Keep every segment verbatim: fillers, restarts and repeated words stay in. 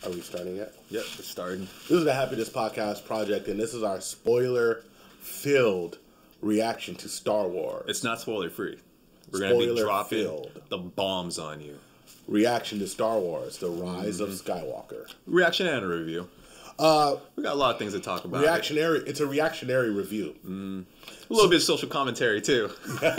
Are we starting yet? Yep, we're starting. This is the Happiness Podcast Project, and this is our spoiler-filled reaction to Star Wars. It's not spoiler-free. We're going to be dropping Spoiler-filled the bombs on you. reaction to Star Wars: The Rise of Mm-hmm. Skywalker. Reaction and a review. Uh, We got a lot of things to talk about. reactionary. It's a reactionary review. A little bit of social commentary, too.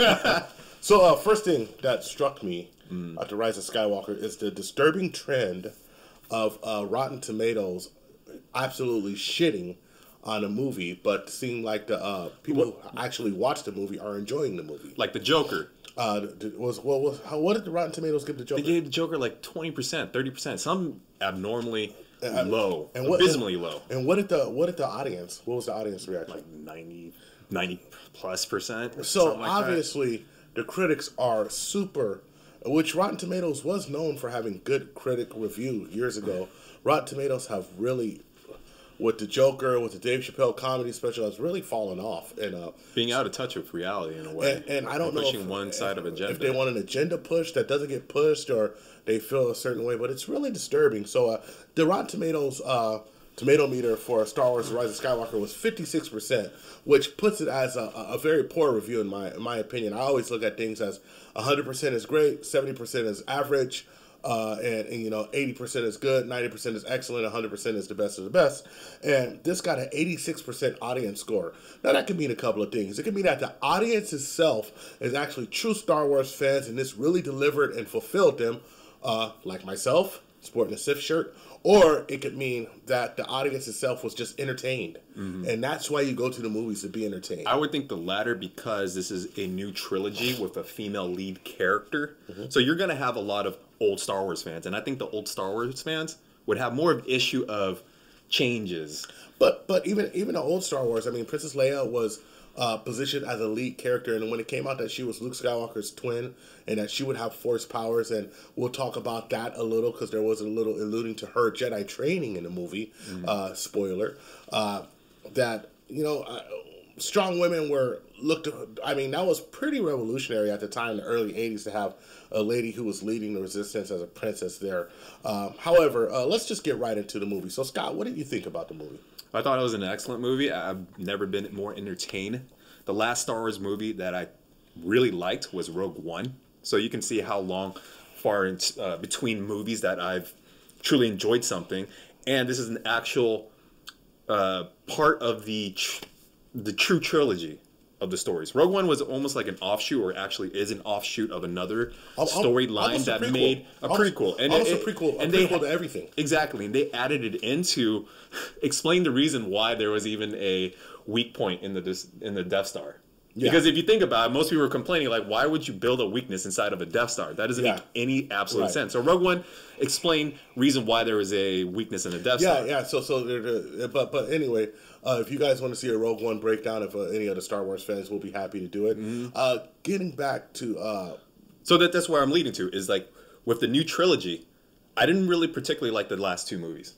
So, uh, first thing that struck me Mm. at The Rise of Skywalker is the disturbing trend of uh, Rotten Tomatoes absolutely shitting on a movie, but seem like the uh, people who actually watch the movie are enjoying the movie. Like the Joker. Uh, th- was what was how, what did the Rotten Tomatoes give the Joker? They gave the Joker like twenty percent, thirty percent. Some abnormally Uh, low. and what- abysmally low. And what did the what did the audience? What was the audience reaction? Like ninety, ninety plus percent. or So something like that. obviously the critics are super, which Rotten Tomatoes was known for having good critic review years ago. Rotten Tomatoes have really, with the Joker, with the Dave Chappelle comedy special, has really fallen off. And uh, Being out of touch with reality in a way. and, and I don't know pushing if, one side if, of agenda. if they want an agenda push that doesn't get pushed or they feel a certain way, but it's really disturbing. So uh, the Rotten Tomatoes uh, tomato meter for Star Wars: The Rise of Skywalker was fifty-six percent, which puts it as a, a very poor review in my in my opinion. I always look at things as one hundred percent is great, seventy percent is average, uh, and, and you know eighty percent is good, ninety percent is excellent, one hundred percent is the best of the best. And this got an eighty-six percent audience score. Now that could mean a couple of things. It could mean that the audience itself is actually true Star Wars fans, and this really delivered and fulfilled them, uh, like myself, sporting a Sith shirt. Or it could mean that the audience itself was just entertained. And that's why you go to the movies, to be entertained. I would think the latter, because this is a new trilogy with a female lead character. So you're going to have a lot of old Star Wars fans. And I think the old Star Wars fans would have more of an issue of changes. But but even even the old Star Wars, I mean, Princess Leia was uh, positioned as a lead character, and when it came out that she was Luke Skywalker's twin, and that she would have Force powers, and we'll talk about that a little because there was a little alluding to her Jedi training in the movie. Uh, spoiler, uh, that you know. Uh, Strong women were looked. I mean, that was pretty revolutionary at the time, in the early eighties, to have a lady who was leading the resistance as a princess there. Um, however, uh, let's just get right into the movie. So, Scott, what did you think about the movie? I thought it was an excellent movie. I've never been more entertained. The last Star Wars movie that I really liked was Rogue One. So you can see how long far in, uh, between movies that I've truly enjoyed something. And this is an actual uh, part of the tr- the true trilogy of the stories. Rogue One was almost like an offshoot, or actually is an offshoot of another storyline Almost a that prequel. made a Almost- prequel. And almost it- a prequel, a and they- prequel to everything. Exactly, and they added it into explain the reason why there was even a weak point in the dis- in the Death Star. Yeah. Because if you think about it, most people were complaining like, why would you build a weakness inside of a Death Star? That doesn't Yeah. make any absolute Right. sense. So Rogue One explained reason why there was a weakness in the Death Yeah, Star. yeah. So, so, there- there- but, but anyway, uh, if you guys want to see a Rogue One breakdown, if uh, any other Star Wars fans, will be happy to do it. Uh, getting back to, uh, So that that's where I'm leading to is like with the new trilogy, I didn't really particularly like the last two movies,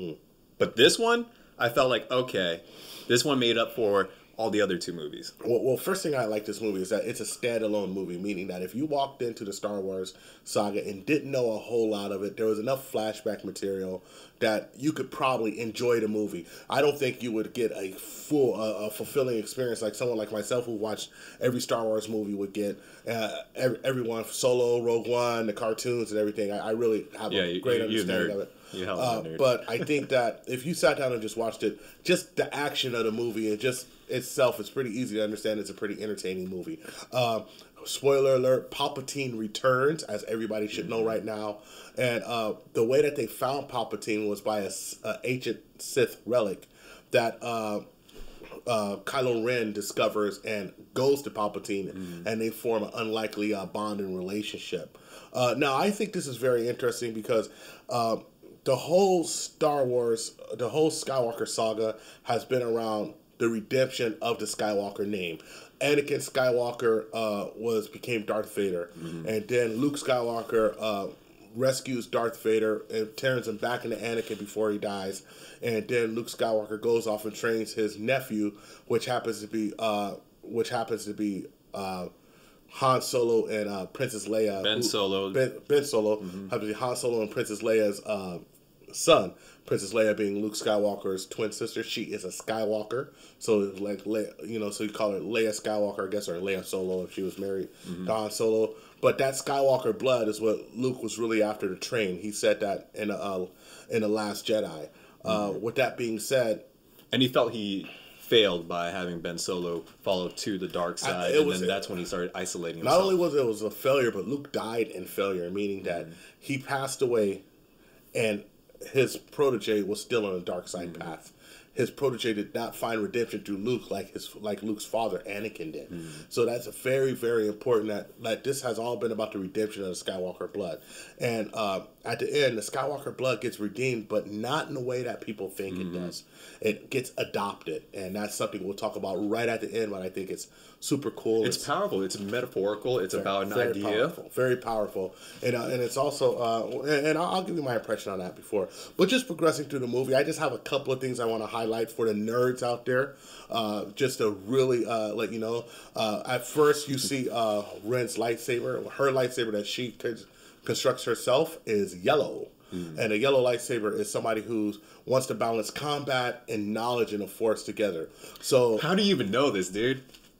but this one I felt like okay, this one made up for all the other two movies. well, well, first thing I like this movie is that it's a standalone movie, meaning that if you walked into the Star Wars saga and didn't know a whole lot of it, there was enough flashback material that you could probably enjoy the movie. I don't think you would get a full, uh, a fulfilling experience like someone like myself who watched every Star Wars movie would get. Uh, every, everyone, Solo, Rogue One, the cartoons and everything. I, I really have Yeah, a you- great you- you understanding nerd. of it. You hell Uh, of a nerd. but I think that if you sat down and just watched it, just the action of the movie and just itself, it's pretty easy to understand. It's a pretty entertaining movie. Uh, spoiler alert: Palpatine returns, as everybody should know right now. And uh, the way that they found Palpatine was by a, s- a ancient Sith relic that uh, uh, Kylo Ren discovers and goes to Palpatine, and they form an unlikely uh, bond and relationship. Uh, now, I think this is very interesting because uh, the whole Star Wars, the whole Skywalker saga has been around the redemption of the Skywalker name. Anakin Skywalker uh, was became Darth Vader, and then Luke Skywalker uh, rescues Darth Vader and turns him back into Anakin before he dies. And then Luke Skywalker goes off and trains his nephew, which happens to be uh, which happens to be uh, Han Solo and uh, Princess Leia. Ben who- Solo. Ben, ben Solo. Happens to be Han Solo and Princess Leia's uh, son. Princess Leia being Luke Skywalker's twin sister. She is a Skywalker, so like Le- you know, so you call her Leia Skywalker, I guess, or Leia Solo if she was married mm-hmm. to Han Solo. But that Skywalker blood is what Luke was really after to train. He said that in a, uh, in the Last Jedi. Mm-hmm. Uh, with that being said, and he felt he failed by having Ben Solo follow to the dark side, I, and was, then that's when he started isolating himself. Not only was it was a failure, but Luke died in failure, meaning that mm-hmm. he passed away, and his protege was still on the dark side mm-hmm. path. His protege did not find redemption through Luke like his like Luke's father Anakin did. Mm-hmm. So that's a very very important that that this has all been about the redemption of the Skywalker blood. And uh, at the end, the Skywalker blood gets redeemed, but not in the way that people think mm-hmm. it does. It gets adopted, and that's something we'll talk about right at the end. But I think it's super cool. It's, it's powerful. It's metaphorical. It's very, about an very idea. Powerful, very powerful, and uh, and it's also uh, and, and I'll give you my impression on that before. But just progressing through the movie, I just have a couple of things I want to highlight for the nerds out there, uh, just to really uh, let you know. Uh, at first, you see uh, Ren's lightsaber. Her lightsaber that she constructs herself is yellow. Mm. And a yellow lightsaber is somebody who wants to balance combat and knowledge and the Force together. So how do you even know this, dude?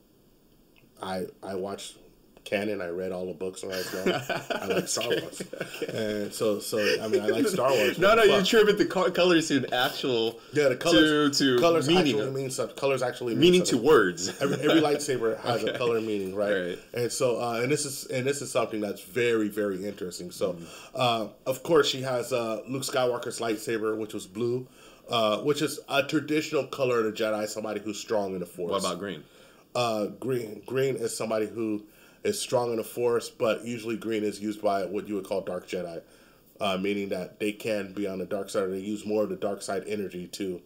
I I watched canon. I read all the books when I was young. I like Star Wars, okay. And so so I mean I like Star Wars. no, no, you attribute the co- colors to an actual yeah the colors to, to colors meaning actually mean something. Colors actually mean meaning something. to words. Every, every lightsaber has okay. a color meaning, right? right? And so uh, and this is and this is something that's very very interesting. So mm. uh, of course she has uh, Luke Skywalker's lightsaber, which was blue, uh, which is a traditional color of the Jedi. Somebody who's strong in the Force. What about green? Uh, green. Green is somebody who is strong in the Force, but usually green is used by what you would call dark Jedi, uh, meaning that they can be on the dark side, or they use more of the dark side energy too.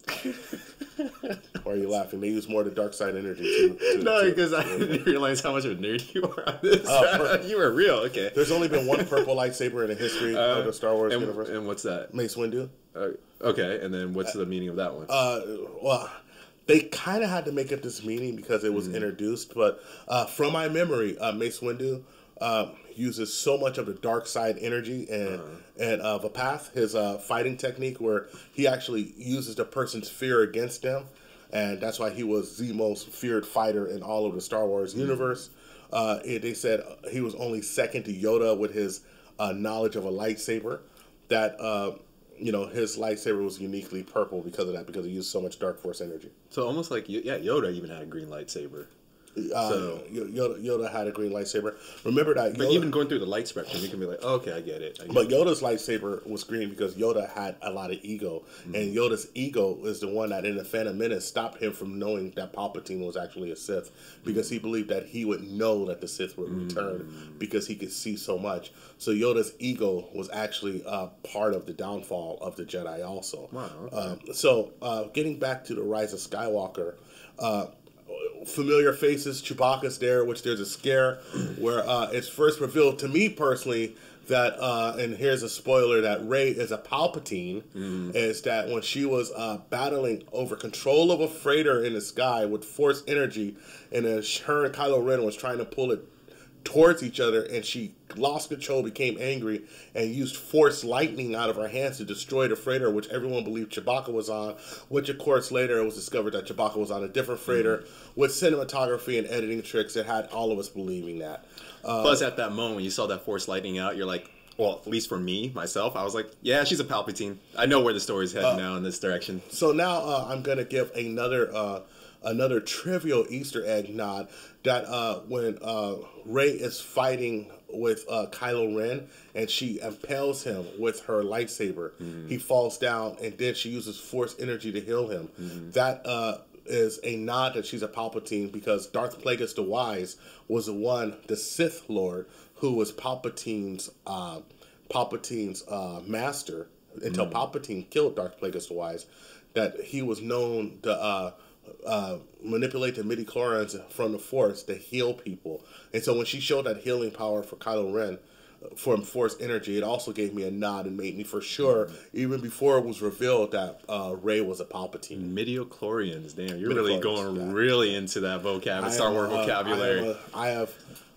Why are you laughing? They use more of the dark side energy too. to no, to, because to, I didn't realize how much of a nerd you were on this. Uh, you were real, okay. There's only been one purple lightsaber in the history uh, of the Star Wars and, universe. And what's that? Mace Windu. Uh, okay, and then what's the meaning of that one? Uh, well... They kind of had to make up this meaning because it was mm-hmm. introduced, but uh, from my memory, uh, Mace Windu uh, uses so much of the dark side energy and uh-huh. and uh, Vapath, his uh, fighting technique, where he actually uses the person's fear against them, and that's why he was the most feared fighter in all of the Star Wars mm-hmm. universe. Uh, it, they said he was only second to Yoda with his uh, knowledge of a lightsaber. That. Uh, You know, his lightsaber was uniquely purple because of that, because he used so much dark force energy. So almost like, yeah, Yoda even had a green lightsaber. Uh, so Yoda, Yoda had a green lightsaber. Remember that. Yoda, but even going through the light spectrum, you can be like, oh, okay, I get it. I get but it. Yoda's lightsaber was green because Yoda had a lot of ego, mm-hmm. and Yoda's ego is the one that in the Phantom Menace stopped him from knowing that Palpatine was actually a Sith, because he believed that he would know that the Sith would return mm-hmm. because he could see so much. So Yoda's ego was actually uh, part of the downfall of the Jedi also. Wow. Okay. Um, so uh, getting back to the Rise of Skywalker. Uh, Familiar faces, Chewbacca's there, which there's a scare where uh, it's first revealed to me personally that, uh, and here's a spoiler, that Rey is a Palpatine, mm. is that when she was uh, battling over control of a freighter in the sky with Force energy, and then her and Kylo Ren was trying to pull it towards each other, and she lost control, became angry, and used Force lightning out of her hands to destroy the freighter, which everyone believed Chewbacca was on, which of course later it was discovered that Chewbacca was on a different freighter. Mm-hmm. With cinematography and editing tricks, it had all of us believing that. Uh, Plus at that moment when you saw that Force lightning out, you're like, well, at least for me, myself, I was like, yeah, she's a Palpatine. I know where the story's heading uh, now in this direction. So now uh, I'm going to give another uh, another trivial Easter egg nod that uh, when uh, Rey is fighting with uh, Kylo Ren and she impales him with her lightsaber, mm-hmm. he falls down, and then she uses Force energy to heal him. Mm-hmm. That uh, is a nod that she's a Palpatine, because Darth Plagueis the Wise was the one, the Sith Lord, who was Palpatine's uh, Palpatine's uh, master until mm-hmm. Palpatine killed Darth Plagueis the Wise. That he was known to uh, uh, manipulate the midi-chlorians from the Force to heal people. And so when she showed that healing power for Kylo Ren from Force energy, it also gave me a nod and made me for sure, mm-hmm. even before it was revealed that uh, Rey was a Palpatine. Midi-chlorians, damn, you're really going yeah. really into that vocab, Star Wars uh, vocabulary. I, a, I have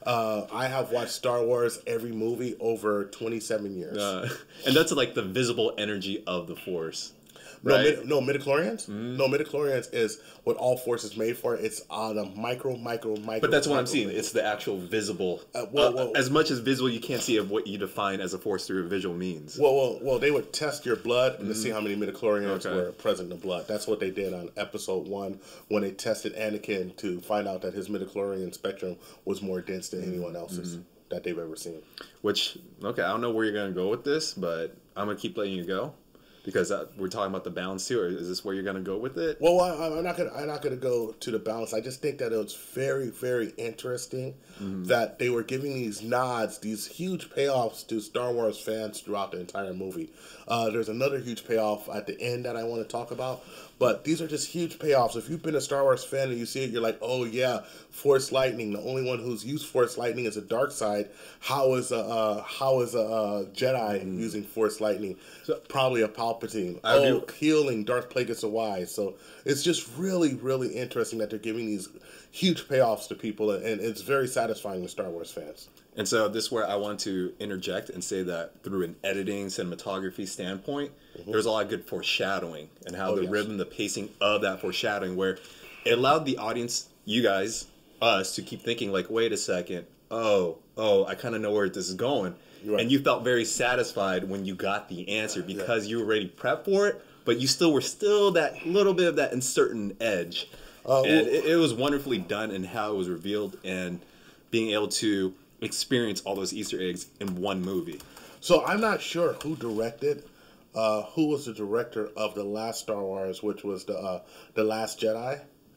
Uh, I have watched Star Wars every movie over twenty-seven years. Uh, and that's like the visible energy of the Force. No, Right? mid, no midichlorians. Mm. No midichlorians is what all Force is made for. It's on a micro, micro, micro. But that's what I'm micro seeing. level. It's the actual visible. Uh, well, uh, well, as much as visible, you can't see of what you define as a Force through a visual means. Well, well, well. They would test your blood and to see how many midichlorians Okay. were present in the blood. That's what they did on Episode One when they tested Anakin to find out that his midichlorian spectrum was more dense than anyone else's that they've ever seen. Which, okay, I don't know where you're gonna go with this, but I'm gonna keep letting you go because uh, we're talking about the balance too. Or is this where you're gonna go with it? Well, I, I'm not gonna. I'm not gonna go to the balance. I just think that it was very, very interesting that they were giving these nods, these huge payoffs to Star Wars fans throughout the entire movie. Uh, there's another huge payoff at the end that I want to talk about, but these are just huge payoffs. If you've been a Star Wars fan and you see it, you're like, oh yeah, Force lightning. The only one who's used Force lightning is a dark side. How is a uh, how is a uh, Jedi using Force lightning? Probably a Palpatine. I oh, do- healing Darth Plagueis of Wise. So it's just really, really interesting that they're giving these huge payoffs to people, and it's very satisfying to Star Wars fans. And so this is where I want to interject and say that through an editing, cinematography standpoint, there's a lot of good foreshadowing and how Oh, the yes. rhythm, the pacing of that foreshadowing, where it allowed the audience, you guys, us, to keep thinking like, wait a second, oh, oh, I kind of know where this is going. Right. And you felt very satisfied when you got the answer because you were already prepped for it, but you still were still that little bit of that uncertain edge. Uh, and well- it, it was wonderfully done in how it was revealed and being able to experience all those Easter eggs in one movie. So I'm not sure who directed, uh, who was the director of the last Star Wars, which was the uh, the Last Jedi.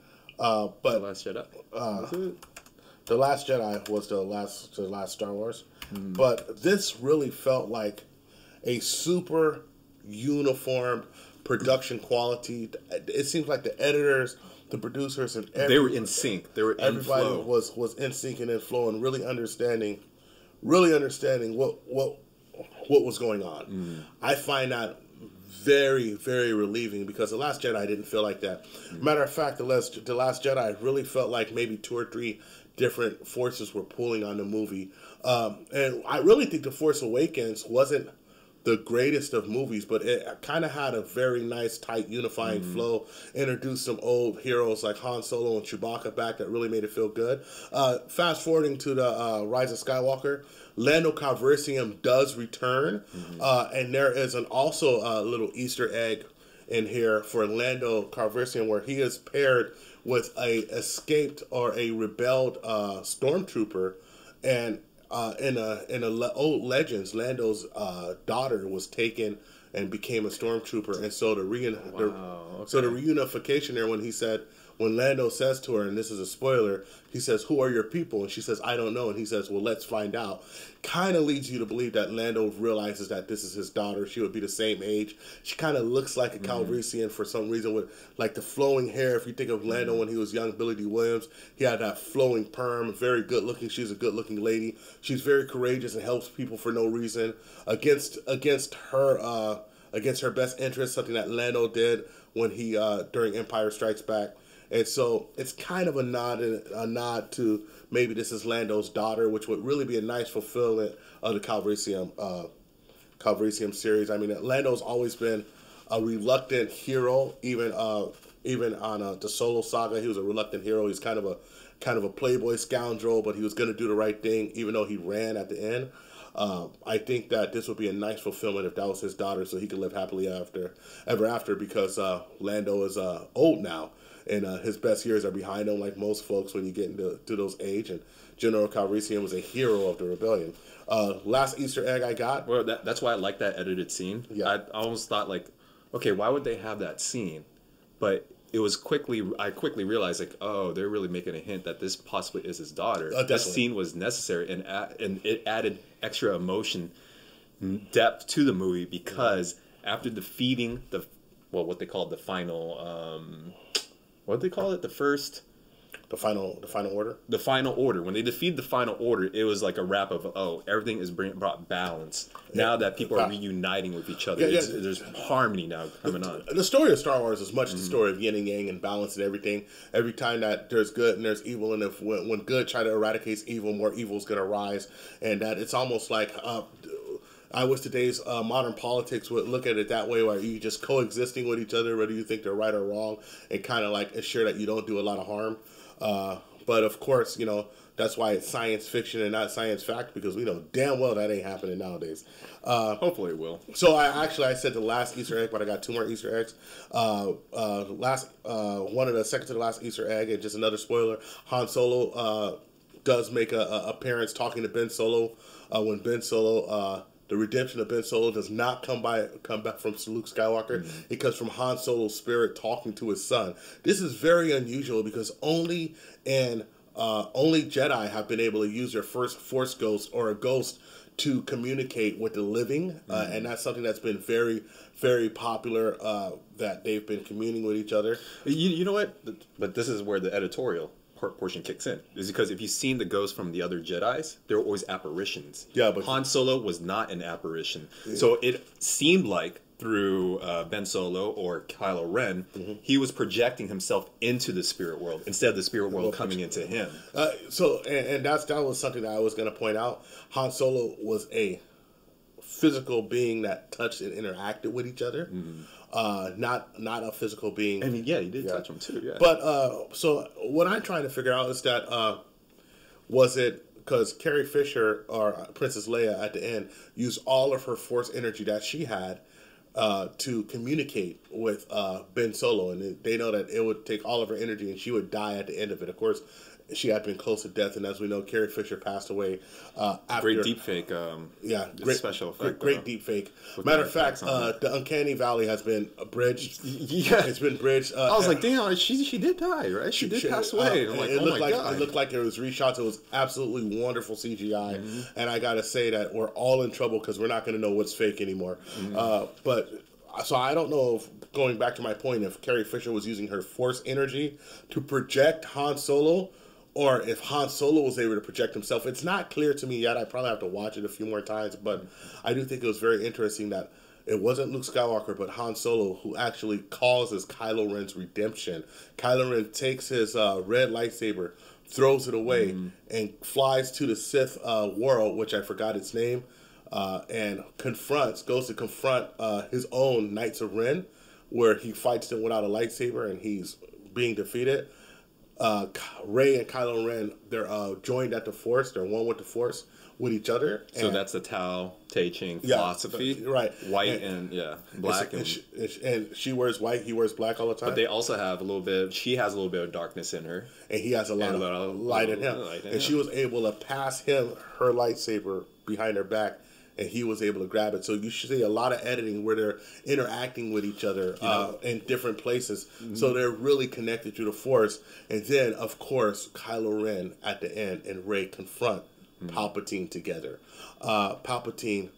Uh, but The Last Jedi. Was it? The Last Jedi was the last the last Star Wars, Hmm. but this really felt like a super uniformed production quality. It seems like the editors, the producers, and every, They were in sync. They were in everybody flow. was was in sync and in flow, and really understanding, really understanding what what what was going on. Hmm. I find that very, very relieving because the Last Jedi didn't feel like that. Matter of fact, the last the Last Jedi really felt like maybe two or three different forces were pulling on the movie, um, and I really think the Force Awakens wasn't the greatest of movies, but it kind of had a very nice, tight, unifying flow. Introduced some old heroes like Han Solo and Chewbacca back that really made it feel good. Uh, fast forwarding to the uh, Rise of Skywalker, Lando Calrissian does return, uh, and there is an also a little Easter egg in here for Lando Calrissian where he is paired with a escaped or a rebelled uh, stormtrooper, and uh, in a in a le- old legends, Lando's uh, daughter was taken and became a stormtrooper, and so the, reun- Wow, the okay. so the reunification there when he said when Lando says to her, and this is a spoiler, he says, "Who are your people?" And she says, "I don't know." And he says, "Well, let's find out." Kind of leads you to believe that Lando realizes that this is his daughter. She would be the same age. She kind of looks like a Calrissian for some reason, with like the flowing hair. If you think of Lando when he was young, Billy D. Williams, he had that flowing perm. Very good looking. She's a good looking lady. She's very courageous and helps people for no reason against against her uh, against her best interest. Something that Lando did when he uh, during Empire Strikes Back. And so it's kind of a nod, a nod to maybe this is Lando's daughter, which would really be a nice fulfillment of the Calrissian, uh, Calrissian series. I mean, Lando's always been a reluctant hero, even uh, even on uh, the Solo saga. He was a reluctant hero. He's kind of a kind of a playboy scoundrel, but he was going to do the right thing, even though he ran at the end. Uh, I think that this would be a nice fulfillment if that was his daughter, so he could live happily after ever after. Because uh, Lando is uh, old now. And uh, his best years are behind him, like most folks when you get into to those age. And General Calrissian was a hero of the rebellion. Uh, last Easter egg I got. Well, that, that's why I like that edited scene. Yeah. I almost thought like, okay, why would they have that scene? But it was quickly, I quickly realized like, oh, they're really making a hint that this possibly is his daughter. Uh, this definitely. scene was necessary, and a- and it added extra emotion, depth to the movie because after defeating the, well, what they called the final, um, what did they call it? The first. The final, the final order. The Final Order. When they defeated the Final Order, it was like a wrap of, oh, everything is bring, brought balance. Now Yeah. that people are reuniting with each other, Yeah, yeah. it's, there's harmony now coming on. The story of Star Wars is much the story of yin and yang and balance and everything. Every time that there's good and there's evil, and if when, when good try to eradicate evil, more evil is going to rise, and that it's almost like. Uh, I wish today's uh, modern politics would look at it that way, where you just coexisting with each other, whether you think they're right or wrong, and kind of like ensure that you don't do a lot of harm. Uh, but of course, you know, that's why it's science fiction and not science fact, because we know damn well that ain't happening nowadays. Uh, Hopefully it will. so I actually I said the last Easter egg, but I got two more Easter eggs. Uh, uh, last uh, one of the second to the last Easter egg, and just another spoiler: Han Solo uh, does make a, a appearance talking to Ben Solo uh, when Ben Solo. Uh, The redemption of Ben Solo does not come by come back from Luke Skywalker. Mm-hmm. It comes from Han Solo's spirit talking to his son. This is very unusual because only and uh, only Jedi have been able to use their first Force ghost or a ghost to communicate with the living, mm-hmm. uh, and that's something that's been very, very popular. Uh, that they've been communing with each other. You, you know what? But this is where the editorial portion kicks in, is because if you've seen the ghosts from the other Jedis, they were always apparitions. Yeah, but Han Solo was not an apparition. Yeah. So it seemed like through uh, Ben Solo or Kylo Ren, mm-hmm. he was projecting himself into the spirit world instead of the spirit world well, coming into him. Uh, so, and, and that's that was something that I was going to point out. Han Solo was a physical being that touched and interacted with each other. Mm-hmm. Uh, not not a physical being. I mean, yeah, he did yeah. touch him too. Yeah. But uh, so what I'm trying to figure out is that uh, was it because Carrie Fisher or Princess Leia at the end used all of her Force energy that she had uh, to communicate with uh, Ben Solo, and they know that it would take all of her energy, and she would die at the end of it. Of course, she had been close to death, and as we know, Carrie Fisher passed away uh, after. Great deep fake. Um, yeah, great special effect. Great, great deep fake. Matter of fact, uh, the Uncanny Valley has been bridged. Yeah, it's been bridged. Uh, I was like, damn, she she did die, right? She, she did she, pass away. Uh, I'm like, it oh looked my like god. It looked like it was reshots. It was absolutely wonderful C G I, mm-hmm. and I gotta say that we're all in trouble because we're not gonna know what's fake anymore. Mm-hmm. Uh, but. So I don't know if, going back to my point, if Carrie Fisher was using her Force energy to project Han Solo, or if Han Solo was able to project himself. It's not clear to me yet. I probably have to watch it a few more times, but I do think it was very interesting that it wasn't Luke Skywalker, but Han Solo who actually causes Kylo Ren's redemption. Kylo Ren takes his uh, red lightsaber, throws it away, mm-hmm. and flies to the Sith uh, world, which I forgot its name, uh, and confronts, goes to confront uh, his own Knights of Ren, where he fights them without a lightsaber and he's being defeated. Uh, Rey and Kylo Ren, they're uh, joined at the Force. They're one with the Force, with each other. So that's the Tao Te Ching philosophy, yeah, right? White and, and yeah, black, and, and, she, and, she, and she wears white. He wears black all the time. But they also have a little bit. Of, she has a little bit of darkness in her, and he has a lot of little, light in him. Light in and him. she was able to pass him her lightsaber behind her back, and he was able to grab it. So you should see a lot of editing where they're interacting with each other you know, uh, in different places. Mm-hmm. So they're really connected to the Force. And then, of course, Kylo Ren at the end and Rey confront mm-hmm. Palpatine together. Uh, Palpatine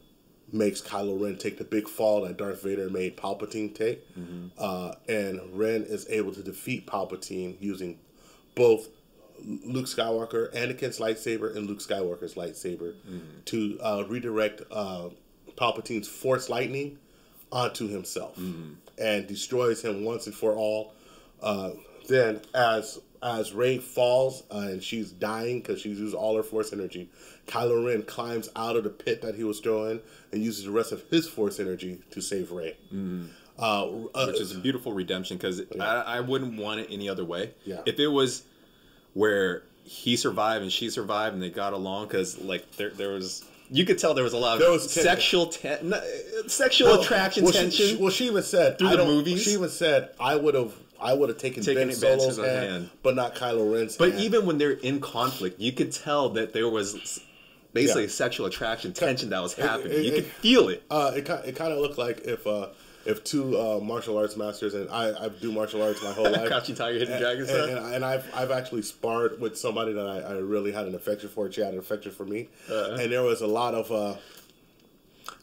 makes Kylo Ren take the big fall that Darth Vader made Palpatine take. Mm-hmm. Uh, and Ren is able to defeat Palpatine using both Luke Skywalker, Anakin's lightsaber, and Luke Skywalker's lightsaber mm-hmm. to uh, redirect uh, Palpatine's Force lightning onto himself mm-hmm. and destroys him once and for all. Uh, then, as as Rey falls uh, and she's dying because she's used all her Force energy, Kylo Ren climbs out of the pit that he was thrown and uses the rest of his Force energy to save Rey. Mm-hmm. Uh, uh, Which is a beautiful redemption because yeah. I, I wouldn't want it any other way. Yeah. If it was where he survived and she survived and they got along, because like there there was you could tell there was a lot of there was sexual te- no, sexual well, attraction well, tension. She, she, well, she even said through I the movies. She even said I would have I would have taken, taken Ben Solo's hand, hand, but not Kylo Ren's But hand. even when they're in conflict, you could tell that there was basically yeah. sexual attraction tension that was happening. It, it, you could feel it. Uh, it it kind of looked like if. Uh, If two uh, martial arts masters, and I, I do martial arts my whole life. Crouching Tiger, Hidden Dragon stuff. And, and, and I've I've actually sparred with somebody that I, I really had an affection for. She had an affection for me, uh-huh. and there was a lot of uh,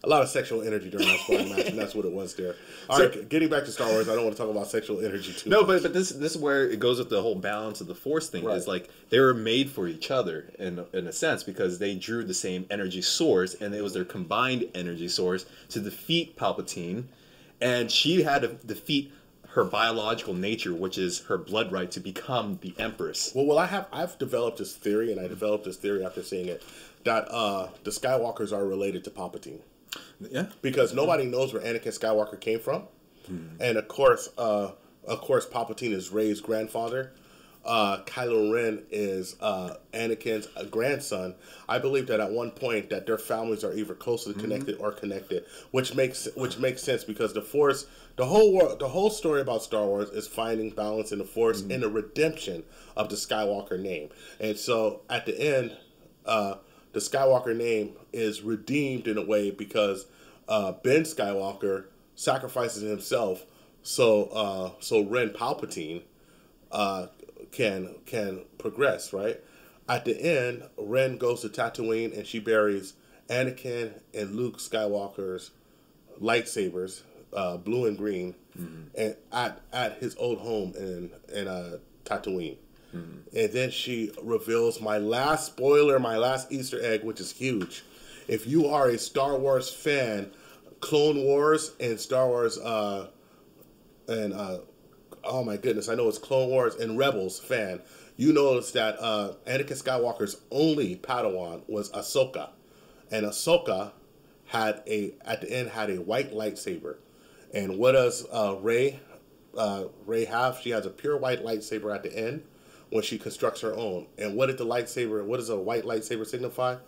a lot of sexual energy during that sparring match, and that's what it was there. All so, right, getting back to Star Wars, I don't want to talk about sexual energy too no, much. but but this this is where it goes with the whole balance of the Force thing. Right. Is like they were made for each other in in a sense because they drew the same energy source, and it was their combined energy source to defeat Palpatine, and she had to defeat her biological nature, which is her blood right to become the Empress. Well, well, I have I've developed this theory, and I developed this theory after seeing it, that uh, the Skywalkers are related to Palpatine. Yeah, because nobody knows where Anakin Skywalker came from, hmm. and of course, uh, of course, Palpatine is Rey's grandfather. Uh, Kylo Ren is uh, Anakin's uh, grandson. I believe that at one point that their families are either closely connected mm-hmm. or connected, which makes which makes sense because the Force, the whole world, the whole story about Star Wars is finding balance in the Force mm-hmm. and the redemption of the Skywalker name. And so at the end, uh, the Skywalker name is redeemed in a way because uh, Ben Skywalker sacrifices himself so uh, so Ren Palpatine uh, can can progress, right? At the end, Ren goes to Tatooine and she buries Anakin and Luke Skywalker's lightsabers, uh, blue and green, mm-hmm. and at at his old home in in uh, Tatooine. Mm-hmm. And then she reveals my last spoiler, my last Easter egg, which is huge. If you are a Star Wars fan, Clone Wars and Star Wars, uh, and uh, oh my goodness, I know it's Clone Wars and Rebels fan, you notice that uh, Anakin Skywalker's only Padawan was Ahsoka, and Ahsoka had a at the end had a white lightsaber. And what does uh, Rey uh, Rey have? She has a pure white lightsaber at the end when she constructs her own. And what did the lightsaber? What does a white lightsaber signify?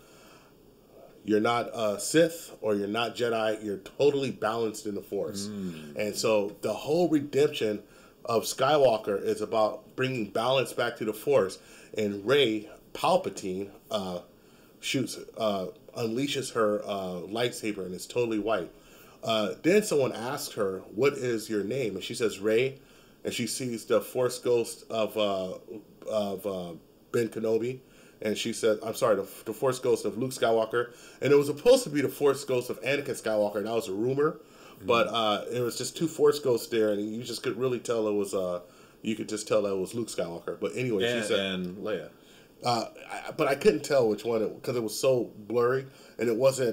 You're not a Sith or you're not Jedi. You're totally balanced in the Force. Mm. And so the whole redemption of Skywalker is about bringing balance back to the Force. And Rey Palpatine uh, shoots, uh, unleashes her uh, lightsaber, and it's totally white. Uh, then someone asks her, "What is your name?" And she says, "Rey." And she sees the Force ghost of uh, of uh, Ben Kenobi. And she said, I'm sorry, the, the Force ghost of Luke Skywalker. And it was supposed to be the Force ghost of Anakin Skywalker. And that was a rumor. Mm-hmm. But uh, it was just two Force ghosts there. And you just could really tell it was, uh, you could just tell that it was Luke Skywalker. But anyway, and, she said. And Leia. Uh, I, but I couldn't tell which one, because it, it was so blurry. And it wasn't,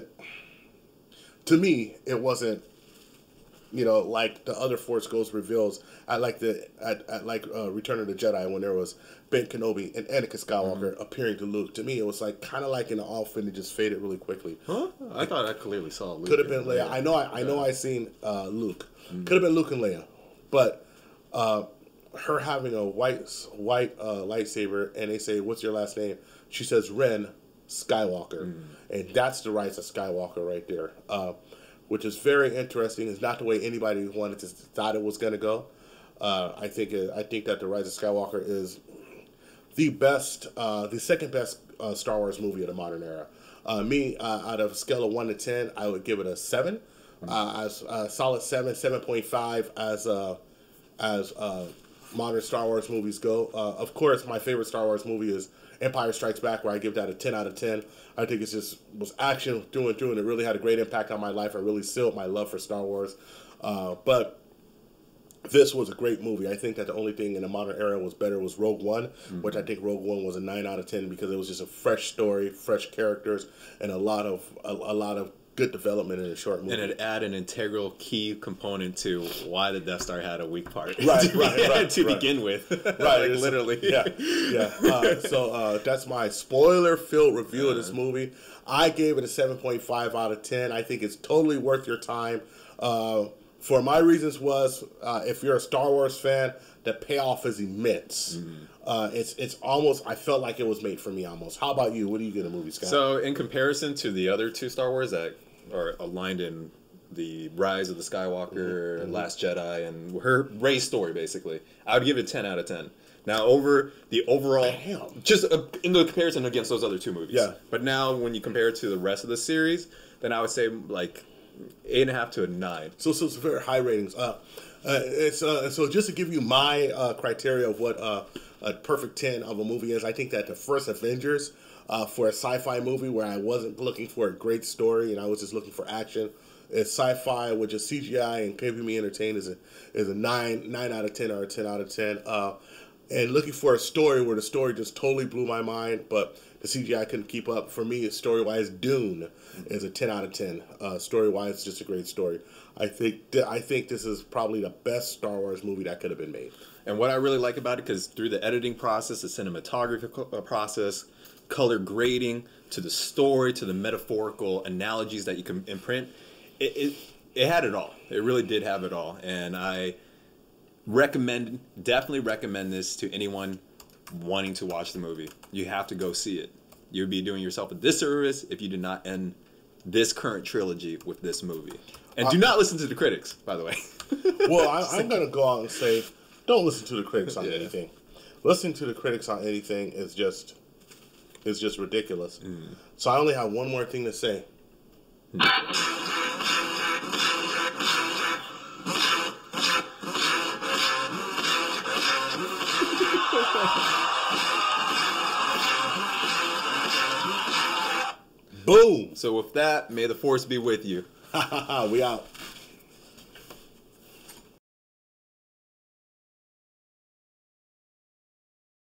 to me, it wasn't, you know, like the other Force Ghost reveals at like the at, at like uh, Return of the Jedi when there was Ben Kenobi and Anakin Skywalker mm-hmm. appearing to Luke. To me, it was like kind of like in the off and it just faded really quickly. Huh? I it, thought I clearly saw Luke. Could have been Leia. Leia. I know. I, I know. I seen uh, Luke. Mm-hmm. Could have been Luke and Leia, but uh, her having a white white uh, lightsaber and they say, "What's your last name?" She says Ren Skywalker, mm-hmm. and that's the Rise of Skywalker right there. Uh, which is very interesting. It's not the way anybody wanted to thought it was going to go. Uh, I think it, I think that The Rise of Skywalker is the best, uh, the second best uh, Star Wars movie of the modern era. Uh, me, uh, out of a scale of one to ten, I would give it a seven. Mm-hmm. Uh, as a solid seven, seven point five as uh, as uh, modern Star Wars movies go. Uh, of course, my favorite Star Wars movie is Empire Strikes Back, where I give that a ten out of ten. I think it's just was action through and through, and it really had a great impact on my life. I really sealed my love for Star Wars. Uh, but this was a great movie. I think that the only thing in the modern era was better was Rogue One, mm-hmm. which I think Rogue One was a nine out of ten because it was just a fresh story, fresh characters, and a lot of a, a lot of good development in a short movie. And it added an integral key component to why the Death Star had a weak part. Right, to, right, right. to right. begin with. Right, like literally. Yeah, yeah. Uh, so uh, that's my spoiler-filled review uh, of this movie. I gave it a seven point five out of ten. I think it's totally worth your time. Uh, for my reasons was, uh, if you're a Star Wars fan, the payoff is immense. Mm-hmm. Uh, it's it's almost, I felt like it was made for me almost. How about you? What do you get in a movie, Scott? So in comparison to the other two Star Wars that are aligned in the Rise of the Skywalker, mm-hmm. Last Jedi, and her Rey's story, basically, I would give it ten out of ten. Now, over the overall, Damn. just uh, in the comparison against those other two movies. Yeah. But now, when you compare it to the rest of the series, then I would say like eight and a half to a nine. So, so it's very high ratings. Uh, uh, it's uh, so just to give you my uh, criteria of what uh, a perfect ten of a movie is, I think that the first Avengers uh, for a sci-fi movie where I wasn't looking for a great story and I was just looking for action. It's sci-fi with just C G I and keeping me entertained is a is a nine nine out of ten or a ten out of ten. Uh, and looking for a story where the story just totally blew my mind, but the C G I couldn't keep up. For me, story wise, Dune is a ten out of ten. Uh, story wise, just a great story. I think th- I think this is probably the best Star Wars movie that could have been made. And what I really like about it, because through the editing process, the cinematography co- uh, process, color grading, to the story, to the metaphorical analogies that you can imprint, it, it it had it all. It really did have it all. And I recommend, definitely recommend this to anyone wanting to watch the movie. You have to go see it. You'd be doing yourself a disservice if you did not end this current trilogy with this movie. And do not listen to the critics, by the way. Well, I, I'm going to go out and say, don't listen to the critics on Yeah. anything. Listening to the critics on anything is just is just ridiculous. Mm. So I only have one more thing to say. Boom! So with that, may the force be with you. We out.